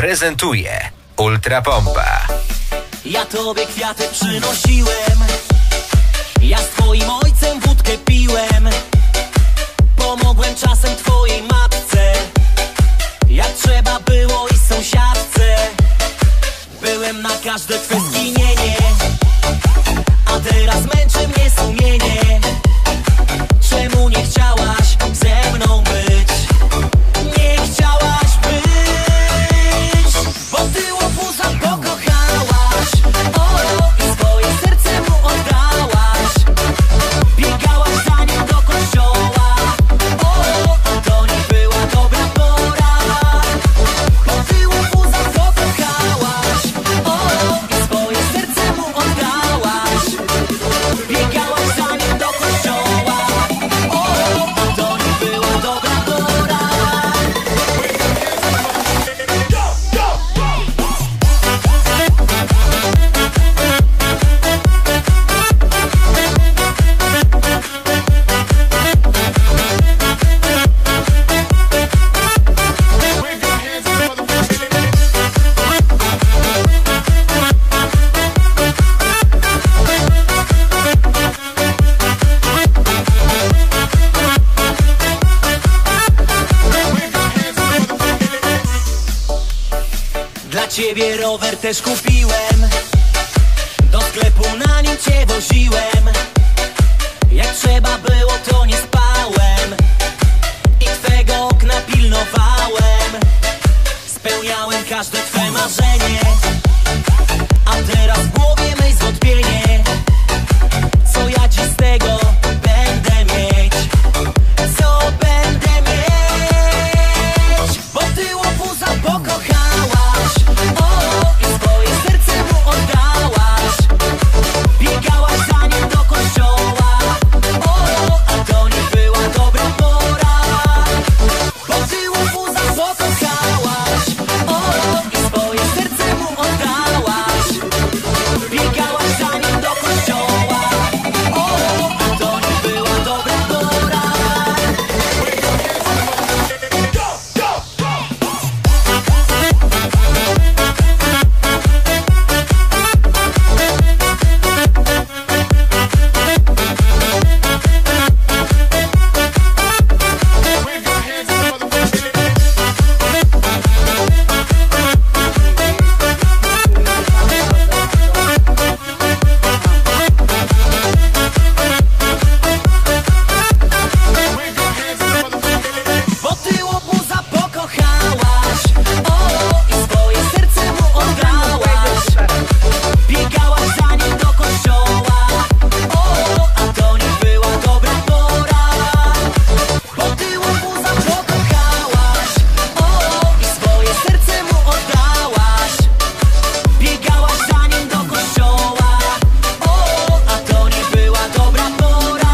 prezentuje Ultrapompa. Ja tobie kwiaty przynosiłem, ja z twoim ojcem wódkę piłem, pomogłem czasem twojej matce, jak trzeba było i sąsiadce. Byłem na każde twe zginienie, a teraz męczy mnie sumienie. Czemu nie chciałaś ze mną być? Nie chciałaś być, bo ty łobuza pokochałaś, i swoje serce mu oddałaś. Biegałaś za nim do kościoła, a to nie była dobra pora. Bo ty łobuza pokochałaś, i swoje serce mu oddałaś. Biegałaś za nim do kościoła, a to nie była dobra pora. Dla ciebie rower też kupiłem, do sklepu na nim cię woziłem. Jak trzeba było, to nie spałem i twego okna pilnowałem. Spełniałem każde twe marzenie, a teraz w głowie mej zwątpienie. Co ja dziś z tego będę mieć? Co będę mieć? Bo ty łobuza pokochałaś, i swoje serce mu oddałaś. Biegałaś za nim do kościoła, a to nie była dobra pora. Bo ty łobuza pokochałaś, i swoje serce mu oddałaś. Biegałaś za nim do kościoła, a to nie była dobra pora. Bo ty łobuza pokochałaś, i swoje serce mu oddałaś. Biegałaś za nim do kościoła, a to nie była dobra pora. Bo ty łobuza pokochałaś, i swoje serce mu oddałaś. Biegałaś za nim do kościoła, a to nie była dobra pora.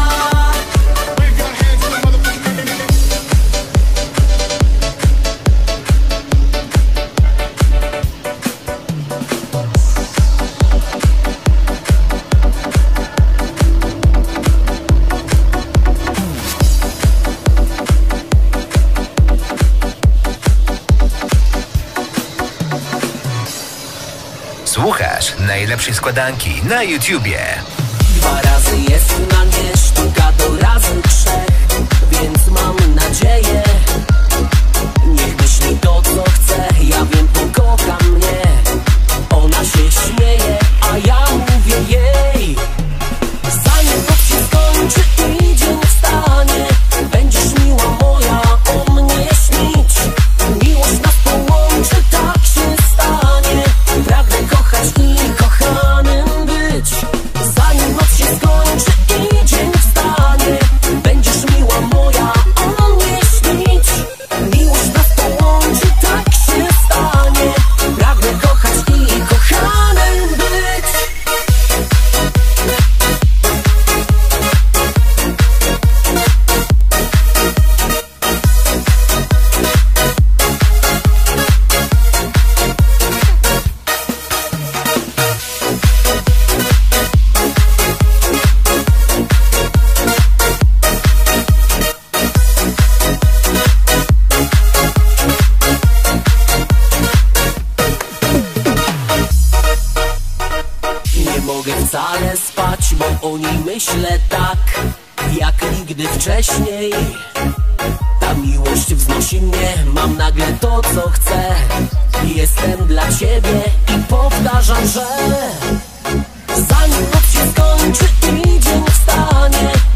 Słuchasz najlepszej składanki na YouTubie. 2 razy jest na nie sztuka, to razy 3, więc mam nadzieję, niech myśli to co chce. Ja wiem, pokocha mnie, ona się śmieje, a ja mówię jej. Zanim noc się skończy i dzień wstanie, będziesz miła moja, o mnie śnić. Miłość nas połączy, tak się stanie. Pragnę kochać i kochanym być. Zanim noc się skończy i dzień wstanie, będziesz miła moja, o mnie śnić. mogę wcale spać, bo o niej myślę tak jak nigdy wcześniej. Ta miłość wznosi mnie, mam nagle to co chcę. Jestem dla ciebie i powtarzam, że zanim noc się skończy i dzień wstanie,